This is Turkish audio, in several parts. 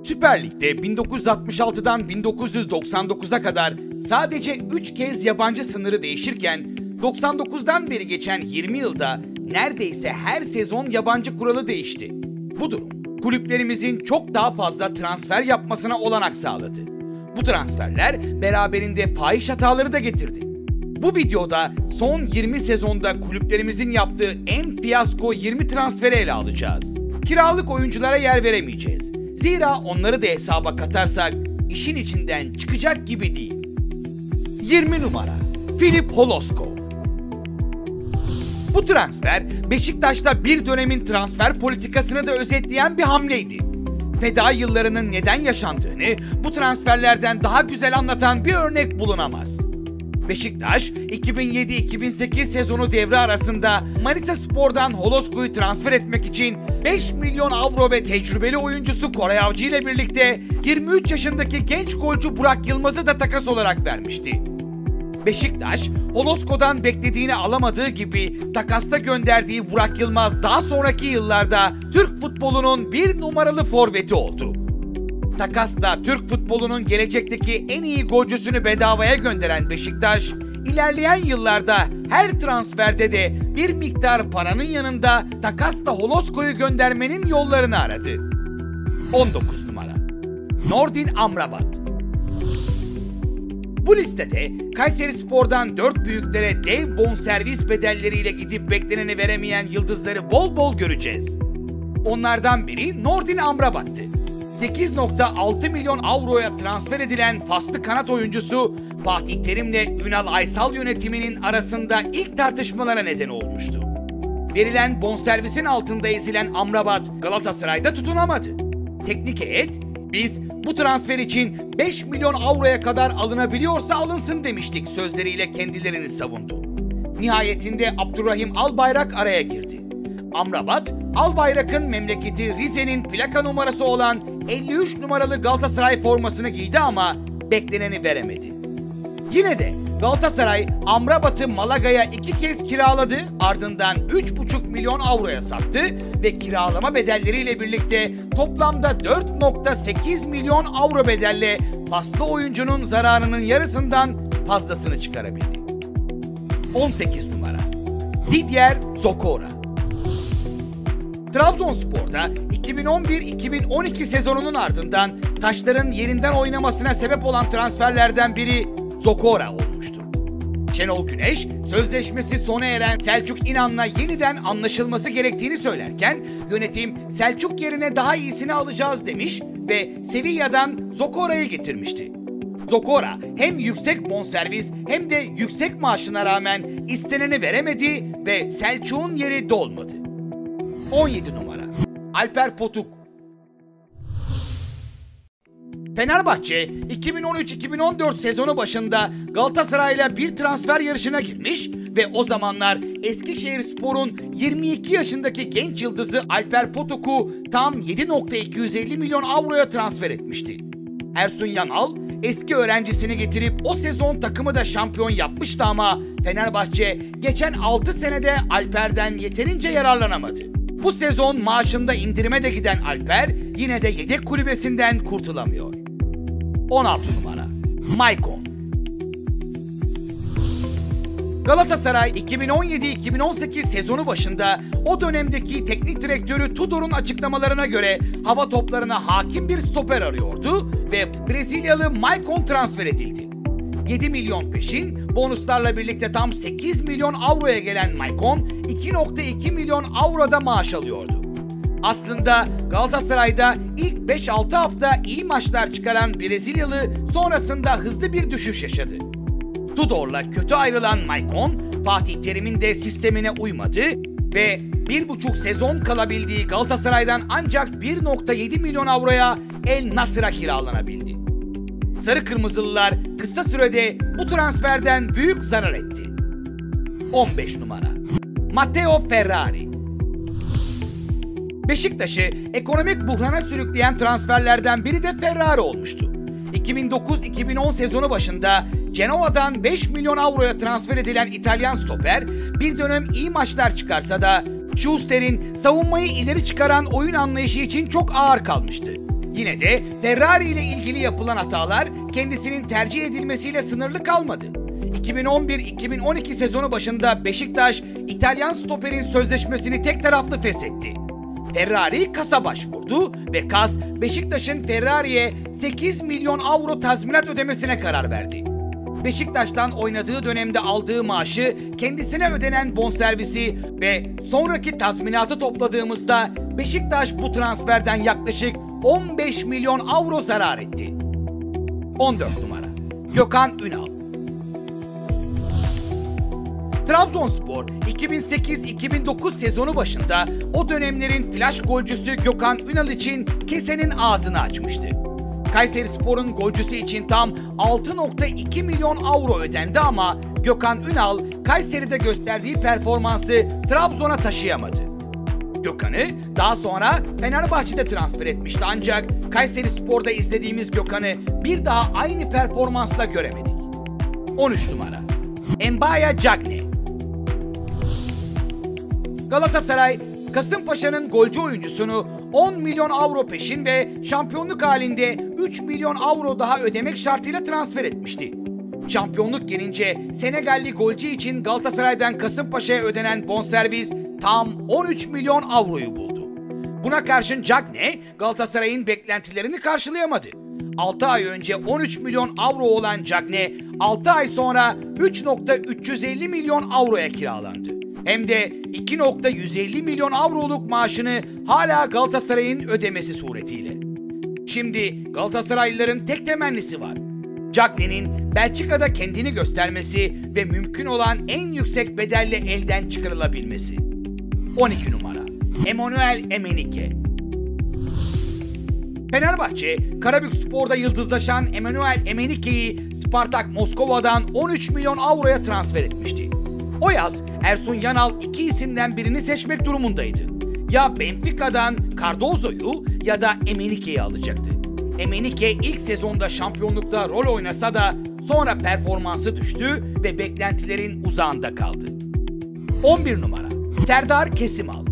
Süper Lig'de 1966'dan 1999'a kadar sadece 3 kez yabancı sınırı değişirken 99'dan beri geçen 20 yılda neredeyse her sezon yabancı kuralı değişti. Bu durum kulüplerimizin çok daha fazla transfer yapmasına olanak sağladı. Bu transferler beraberinde fahiş hataları da getirdi. Bu videoda son 20 sezonda kulüplerimizin yaptığı en fiyasko 20 transferi ele alacağız. Kiralık oyunculara yer veremeyeceğiz. Zira onları da hesaba katarsak işin içinden çıkacak gibi değil. 20 numara Filip Holosko. Bu transfer Beşiktaş'ta bir dönemin transfer politikasını da özetleyen bir hamleydi. Feda yıllarının neden yaşandığını bu transferlerden daha güzel anlatan bir örnek bulunamaz. Beşiktaş 2007-2008 sezonu devre arasında Manisaspor'dan Holosko'yu transfer etmek için 5 milyon avro ve tecrübeli oyuncusu Koray Avcı ile birlikte 23 yaşındaki genç golcü Burak Yılmaz'ı da takas olarak vermişti. Beşiktaş, Holosko'dan beklediğini alamadığı gibi takasta gönderdiği Burak Yılmaz daha sonraki yıllarda Türk futbolunun bir numaralı forveti oldu. Takasla Türk futbolunun gelecekteki en iyi golcüsünü bedavaya gönderen Beşiktaş, ilerleyen yıllarda her transferde de bir miktar paranın yanında takasla Holosko'yu göndermenin yollarını aradı. 19 numara Nordin Amrabat. Bu listede Kayserispor'dan 4 büyüklere dev bonservis bedelleriyle gidip bekleneni veremeyen yıldızları bol bol göreceğiz. Onlardan biri Nordin Amrabat'tı. 8.6 milyon avroya transfer edilen faslı kanat oyuncusu Fatih Terim'le Ünal Aysal yönetiminin arasında ilk tartışmalara neden olmuştu. Verilen bonservisin altında ezilen Amrabat Galatasaray'da tutunamadı. Teknik heyet, "Biz bu transfer için 5 milyon avroya kadar alınabiliyorsa alınsın" demiştik sözleriyle kendilerini savundu. Nihayetinde Abdurrahim Albayrak araya girdi. Amrabat, Albayrak'ın memleketi Rize'nin plaka numarası olan 53 numaralı Galatasaray formasını giydi ama bekleneni veremedi. Yine de Galatasaray Amrabat'ı Malaga'ya 2 kez kiraladı, ardından 3,5 milyon avroya sattı ve kiralama bedelleriyle birlikte toplamda 4,8 milyon avro bedelle paslı oyuncunun zararının yarısından fazlasını çıkarabildi. 18 numara Didier Zokora. Trabzonspor'da 2011-2012 sezonunun ardından taşların yerinden oynamasına sebep olan transferlerden biri Zokora olmuştu. Şenol Güneş, sözleşmesi sona eren Selçuk İnan'la yeniden anlaşılması gerektiğini söylerken yönetim Selçuk yerine daha iyisini alacağız demiş ve Sevilla'dan Zokora'yı getirmişti. Zokora hem yüksek bonservis hem de yüksek maaşına rağmen isteneni veremedi ve Selçuk'un yeri dolmadı. 17 numara Alper Potuk. Fenerbahçe 2013-2014 sezonu başında Galatasaray'la bir transfer yarışına girmiş ve o zamanlar Eskişehirspor'un 22 yaşındaki genç yıldızı Alper Potuk'u tam 7,250 milyon avroya transfer etmişti. Ersun Yanal eski öğrencisini getirip o sezon takımı da şampiyon yapmıştı ama Fenerbahçe geçen 6 senede Alper'den yeterince yararlanamadı. Bu sezon maaşında indirime de giden Alper yine de yedek kulübesinden kurtulamıyor. 16 numara Maicon. Galatasaray 2017-2018 sezonu başında o dönemdeki teknik direktörü Tudor'un açıklamalarına göre hava toplarına hakim bir stoper arıyordu ve Brezilyalı Maicon transfer edildi. 7 milyon peşin, bonuslarla birlikte tam 8 milyon avroya gelen Maicon 2,2 milyon avroda maaş alıyordu. Aslında Galatasaray'da ilk 5-6 hafta iyi maçlar çıkaran Brezilyalı sonrasında hızlı bir düşüş yaşadı. Tudor'la kötü ayrılan Maicon, Fatih Terim'in de sistemine uymadı ve 1,5 sezon kalabildiği Galatasaray'dan ancak 1,7 milyon avroya El Nasır'a kiralanabildi. Sarı Kırmızılılar kısa sürede bu transferden büyük zarar etti. 15 numara Matteo Ferrari. Beşiktaş'ı ekonomik buhrana sürükleyen transferlerden biri de Ferrari olmuştu. 2009-2010 sezonu başında Genoa'dan 5 milyon avroya transfer edilen İtalyan stoper bir dönem iyi maçlar çıkarsa da Schuster'in savunmayı ileri çıkaran oyun anlayışı için çok ağır kalmıştı. Yine de Ferrari ile ilgili yapılan hatalar kendisinin tercih edilmesiyle sınırlı kalmadı. 2011-2012 sezonu başında Beşiktaş, İtalyan stoperin sözleşmesini tek taraflı feshetti. Ferrari KAS'a başvurdu ve KAS, Beşiktaş'ın Ferrari'ye 8 milyon avro tazminat ödemesine karar verdi. Beşiktaş'tan oynadığı dönemde aldığı maaşı, kendisine ödenen bonservisi ve sonraki tazminatı topladığımızda Beşiktaş bu transferden yaklaşık 15 milyon avro zarar etti. 14 numara Gökhan Ünal. Trabzonspor 2008-2009 sezonu başında o dönemlerin flash golcüsü Gökhan Ünal için kesenin ağzını açmıştı. Kayserispor'un golcüsü için tam 6,2 milyon avro ödendi ama Gökhan Ünal Kayseri'de gösterdiği performansı Trabzon'a taşıyamadı. Gökhan'ı daha sonra Fenerbahçe'de transfer etmişti ancak Kayserispor'da izlediğimiz Gökhan'ı bir daha aynı performansla göremedik. 13 numara Mbaya Cagney. Galatasaray, Kasımpaşa'nın golcü oyuncusunu 10 milyon avro peşin ve şampiyonluk halinde 3 milyon avro daha ödemek şartıyla transfer etmişti. Şampiyonluk gelince Senegalli golcü için Galatasaray'dan Kasımpaşa'ya ödenen bonservis tam 13 milyon avroyu buldu. Buna karşın Cagney, Galatasaray'ın beklentilerini karşılayamadı. 6 ay önce 13 milyon avro olan Cagney, 6 ay sonra 3,350 milyon avroya kiralandı. Hem de 2,150 milyon avroluk maaşını hala Galatasaray'ın ödemesi suretiyle. Şimdi Galatasaraylıların tek temennisi var: Cagney'nin Belçika'da kendini göstermesi ve mümkün olan en yüksek bedelle elden çıkarılabilmesi. 12 numara Emmanuel Emenike. Fenerbahçe, Karabükspor'da yıldızlaşan Emmanuel Emenike'yi Spartak Moskova'dan 13 milyon avroya transfer etmişti. O yaz Ersun Yanal iki isimden birini seçmek durumundaydı. Ya Benfica'dan Cardozo'yu ya da Emenike'yi alacaktı. Emenike ilk sezonda şampiyonlukta rol oynasa da sonra performansı düştü ve beklentilerin uzağında kaldı. 11 numara Serdar Kesimal.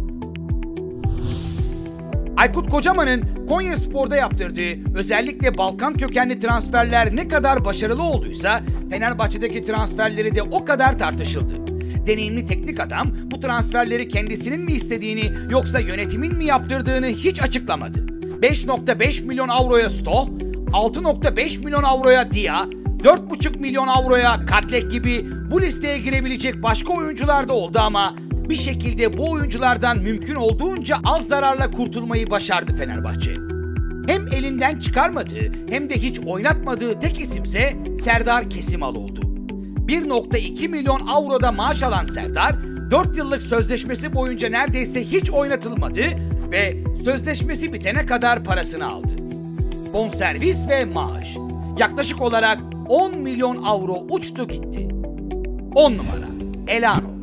Aykut Kocaman'ın Konyaspor'da yaptırdığı özellikle Balkan kökenli transferler ne kadar başarılı olduysa Fenerbahçe'deki transferleri de o kadar tartışıldı. Deneyimli teknik adam bu transferleri kendisinin mi istediğini yoksa yönetimin mi yaptırdığını hiç açıklamadı. 5,5 milyon avroya Stoh, 6,5 milyon avroya Dia, 4,5 milyon avroya Kadlek gibi bu listeye girebilecek başka oyuncular da oldu ama bir şekilde bu oyunculardan mümkün olduğunca az zararla kurtulmayı başardı Fenerbahçe. Hem elinden çıkarmadığı hem de hiç oynatmadığı tek isimse Serdar Kesimal oldu. 1,2 milyon avroda maaş alan Serdar, 4 yıllık sözleşmesi boyunca neredeyse hiç oynatılmadı ve sözleşmesi bitene kadar parasını aldı. Bonservis ve maaş yaklaşık olarak 10 milyon avro uçtu gitti. 10 numara Elano.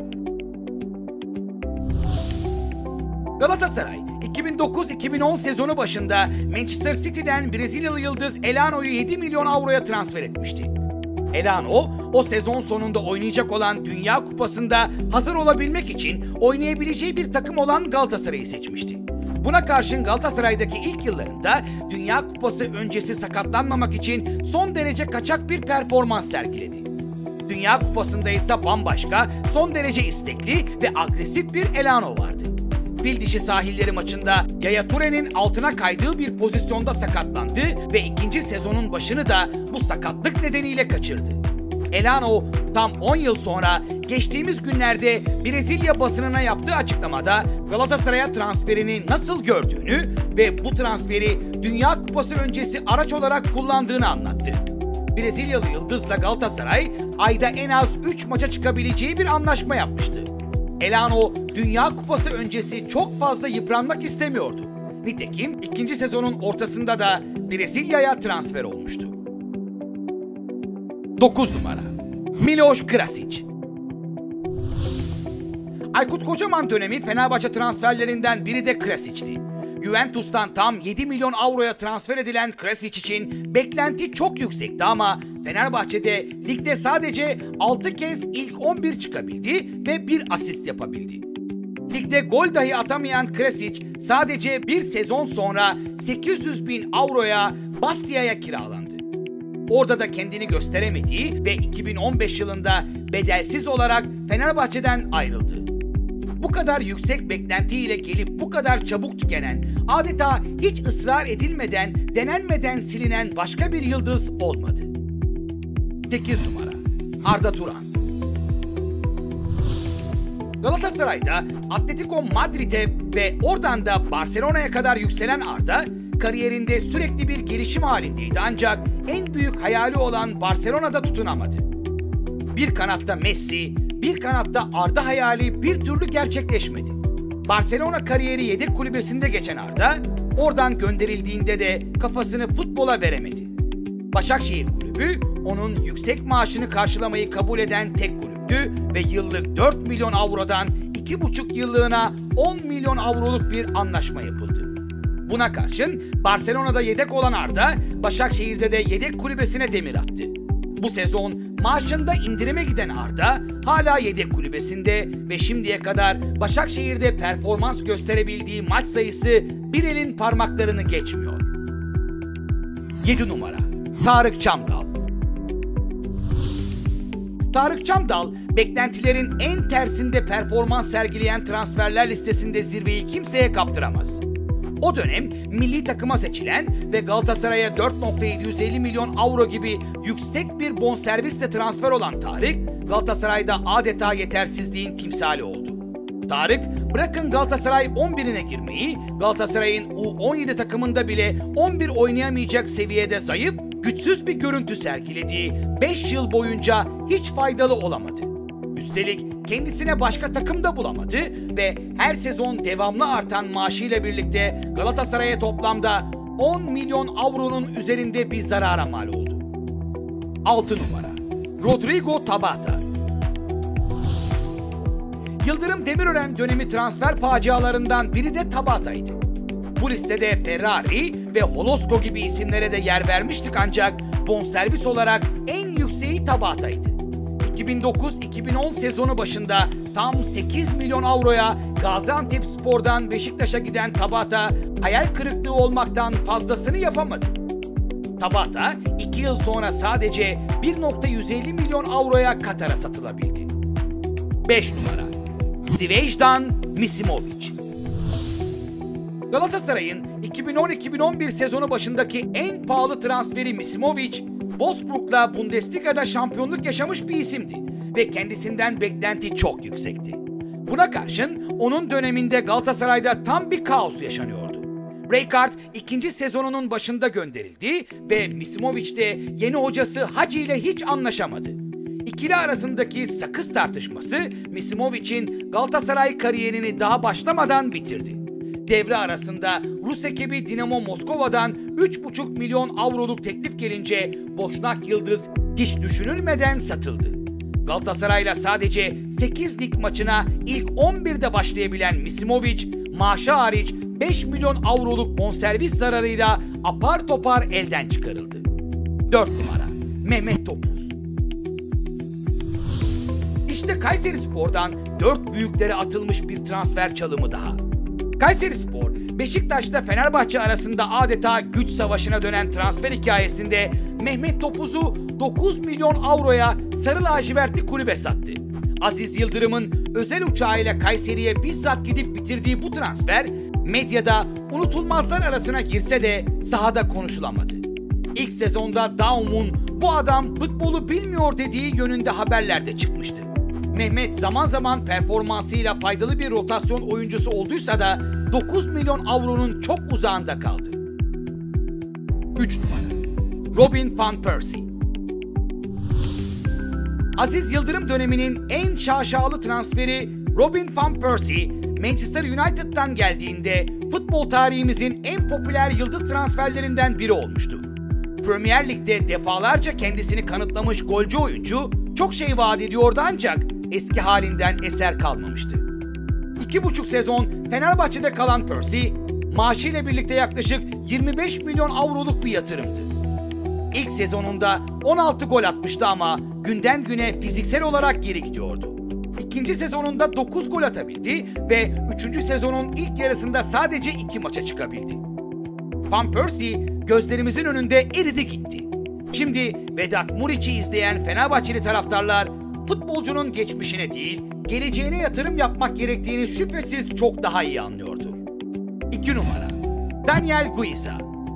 Galatasaray 2009-2010 sezonu başında Manchester City'den Brezilyalı yıldız Elano'yu 7 milyon avroya transfer etmişti. Elano, o sezon sonunda oynayacak olan Dünya Kupası'nda hazır olabilmek için oynayabileceği bir takım olan Galatasaray'ı seçmişti. Buna karşın Galatasaray'daki ilk yıllarında Dünya Kupası öncesi sakatlanmamak için son derece kaçak bir performans sergiledi. Dünya Kupası'nda ise bambaşka, son derece istekli ve agresif bir Elano vardı. Fildişi sahilleri maçında Yaya Toure'nin altına kaydığı bir pozisyonda sakatlandı ve ikinci sezonun başını da bu sakatlık nedeniyle kaçırdı. Elano tam 10 yıl sonra geçtiğimiz günlerde Brezilya basınına yaptığı açıklamada Galatasaray'a transferini nasıl gördüğünü ve bu transferi Dünya Kupası öncesi araç olarak kullandığını anlattı. Brezilyalı yıldızla Galatasaray ayda en az 3 maça çıkabileceği bir anlaşma yapmıştı. Elano, Dünya Kupası öncesi çok fazla yıpranmak istemiyordu. Nitekim ikinci sezonun ortasında da Brezilya'ya transfer olmuştu. 9 numara Miloš Krasić. Aykut Kocaman dönemi Fenerbahçe transferlerinden biri de Krasić'ti. Juventus'tan tam 7 milyon avroya transfer edilen Krasić için beklenti çok yüksekti ama Fenerbahçe'de ligde sadece 6 kez ilk 11 çıkabildi ve bir asist yapabildi. Ligde gol dahi atamayan Krasić sadece bir sezon sonra 800 bin avroya Bastia'ya kiralandı. Orada da kendini gösteremediği ve 2015 yılında bedelsiz olarak Fenerbahçe'den ayrıldı. Bu kadar yüksek beklentiyle gelip bu kadar çabuk tükenen, adeta hiç ısrar edilmeden, denenmeden silinen başka bir yıldız olmadı. 8 numara Arda Turan. Galatasaray'da Atletico Madrid'e ve oradan da Barcelona'ya kadar yükselen Arda, kariyerinde sürekli bir gelişim halindeydi ancak en büyük hayali olan Barcelona'da tutunamadı. Bir kanatta Messi, bir kanatta Arda hayali bir türlü gerçekleşmedi. Barcelona kariyeri yedek kulübesinde geçen Arda, oradan gönderildiğinde de kafasını futbola veremedi. Başakşehir Kulübü, onun yüksek maaşını karşılamayı kabul eden tek kulüptü ve yıllık 4 milyon avrodan 2,5 yıllığına 10 milyon avroluk bir anlaşma yapıldı. Buna karşın Barcelona'da yedek olan Arda, Başakşehir'de de yedek kulübesine demir attı. Bu sezon maaşında indirime giden Arda hala yedek kulübesinde ve şimdiye kadar Başakşehir'de performans gösterebildiği maç sayısı bir elin parmaklarını geçmiyor. 7 numara Tarık Çamdal. Tarık Çamdal, beklentilerin en tersinde performans sergileyen transferler listesinde zirveyi kimseye kaptıramaz. O dönem milli takıma seçilen ve Galatasaray'a 4,750 milyon avro gibi yüksek bir bonservisle transfer olan Tarık, Galatasaray'da adeta yetersizliğin timsali oldu. Tarık, bırakın Galatasaray 11'ine girmeyi, Galatasaray'ın U17 takımında bile 11 oynayamayacak seviyede zayıf, güçsüz bir görüntü sergilediği 5 yıl boyunca hiç faydalı olamadı. Üstelik kendisine başka takım da bulamadı ve her sezon devamlı artan maaşıyla birlikte Galatasaray'a toplamda 10 milyon avronun üzerinde bir zarara mal oldu. 6 numara Rodrigo Tabata. Yıldırım Demirören dönemi transfer facialarından biri de Tabata'ydı. Bu listede Ferrari ve Holosko gibi isimlere de yer vermiştik ancak bonservis olarak en yükseği Tabata'ydı. 2009-2010 sezonu başında tam 8 milyon avroya Gaziantepspor'dan Beşiktaş'a giden Tabata hayal kırıklığı olmaktan fazlasını yapamadı. Tabata 2 yıl sonra sadece 1,150 milyon avroya Katar'a satılabildi. 5 numara Zvezdan Misimovic. Galatasaray'ın 2010-2011 sezonu başındaki en pahalı transferi Misimovic, Wolfsburg'la Bundesliga'da şampiyonluk yaşamış bir isimdi ve kendisinden beklenti çok yüksekti. Buna karşın onun döneminde Galatasaray'da tam bir kaos yaşanıyordu. Rijkaard ikinci sezonunun başında gönderildi ve Misimovic de yeni hocası Hacı ile hiç anlaşamadı. İkili arasındaki sakız tartışması Misimovic'in Galatasaray kariyerini daha başlamadan bitirdi. Devre arasında Rus ekibi Dinamo Moskova'dan 3,5 milyon avroluk teklif gelince Boşnak Yıldız hiç düşünülmeden satıldı. Galatasaray'la sadece 8 lig maçına ilk 11'de başlayabilen Misimovic, maaşı hariç 5 milyon avroluk bonservis zararıyla apar topar elden çıkarıldı. 4 numara Mehmet Topuz. İşte Kayserispor'dan 4 büyüklere atılmış bir transfer çalımı daha. Kayserispor, Beşiktaş'la Fenerbahçe arasında adeta güç savaşına dönen transfer hikayesinde Mehmet Topuz'u 9 milyon avroya sarı lacivertli kulübe sattı. Aziz Yıldırım'ın özel uçağıyla Kayseri'ye bizzat gidip bitirdiği bu transfer medyada unutulmazlar arasına girse de sahada konuşulamadı. İlk sezonda Daum'un bu adam futbolu bilmiyor dediği yönünde haberlerde çıkmıştı. Mehmet zaman zaman performansıyla faydalı bir rotasyon oyuncusu olduysa da 9 milyon avronun çok uzağında kaldı. 3 numara Robin van Persie. Aziz Yıldırım döneminin en şaşalı transferi Robin van Persie, Manchester United'dan geldiğinde futbol tarihimizin en popüler yıldız transferlerinden biri olmuştu. Premier Lig'de defalarca kendisini kanıtlamış golcü oyuncu çok şey vaat ediyordu ancak eski halinden eser kalmamıştı. 2,5 sezon Fenerbahçe'de kalan Persie, maaşıyla birlikte yaklaşık 25 milyon avroluk bir yatırımdı. İlk sezonunda 16 gol atmıştı ama günden güne fiziksel olarak geri gidiyordu. İkinci sezonunda 9 gol atabildi ve 3. sezonun ilk yarısında sadece 2 maça çıkabildi. Van Persie gözlerimizin önünde eridi gitti. Şimdi Vedat Muriç'i izleyen Fenerbahçeli taraftarlar futbolcunun geçmişine değil, geleceğine yatırım yapmak gerektiğini şüphesiz çok daha iyi anlıyordur. 2 numara Daniel Guiza.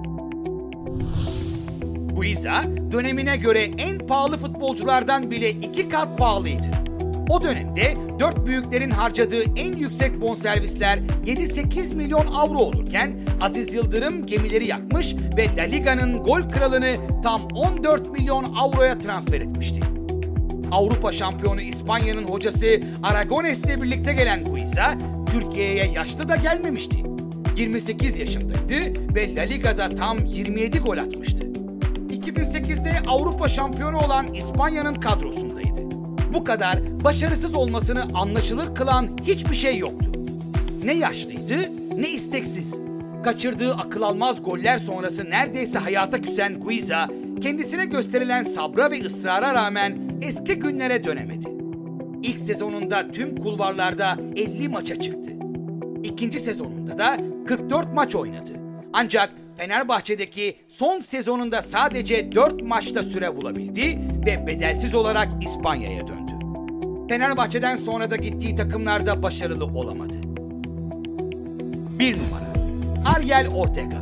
Guiza, dönemine göre en pahalı futbolculardan bile 2 kat pahalıydı. O dönemde 4 büyüklerin harcadığı en yüksek bonservisler 7-8 milyon avro olurken Aziz Yıldırım gemileri yakmış ve La Liga'nın gol kralını tam 14 milyon avroya transfer etmişti. Avrupa şampiyonu İspanya'nın hocası Aragones'le birlikte gelen Guiza, Türkiye'ye yaşlı da gelmemişti. 28 yaşındaydı ve La Liga'da tam 27 gol atmıştı. 2008'de Avrupa şampiyonu olan İspanya'nın kadrosundaydı. Bu kadar başarısız olmasını anlaşılır kılan hiçbir şey yoktu. Ne yaşlıydı, ne isteksiz. Kaçırdığı akıl almaz goller sonrası neredeyse hayata küsen Guiza, kendisine gösterilen sabra ve ısrara rağmen eski günlere dönemedi. İlk sezonunda tüm kulvarlarda 50 maça çıktı. İkinci sezonunda da 44 maç oynadı. Ancak Fenerbahçe'deki son sezonunda sadece 4 maçta süre bulabildi ve bedelsiz olarak İspanya'ya döndü. Fenerbahçe'den sonra da gittiği takımlarda başarılı olamadı. 1 numara Ariel Ortega.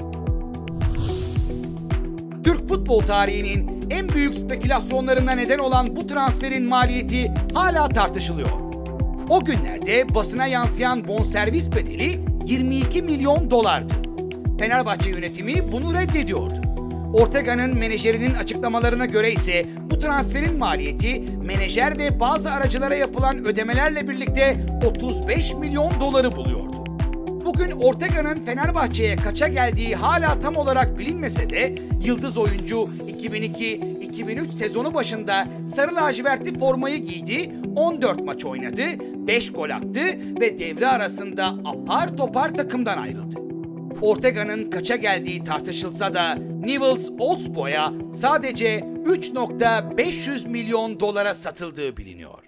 Türk futbol tarihinin en büyük spekülasyonlarına neden olan bu transferin maliyeti hala tartışılıyor. O günlerde basına yansıyan bonservis bedeli 22 milyon dolardı. Fenerbahçe yönetimi bunu reddediyordu. Ortega'nın menajerinin açıklamalarına göre ise bu transferin maliyeti menajer ve bazı aracılara yapılan ödemelerle birlikte 35 milyon doları buluyordu. Bugün Ortega'nın Fenerbahçe'ye kaça geldiği hala tam olarak bilinmese de yıldız oyuncu 2002-2003 sezonu başında sarı lacivertli formayı giydi, 14 maç oynadı, 5 gol attı ve devre arasında apar topar takımdan ayrıldı. Ortega'nın kaça geldiği tartışılsa da Newell's Old Boys'a sadece 3,500 milyon dolara satıldığı biliniyor.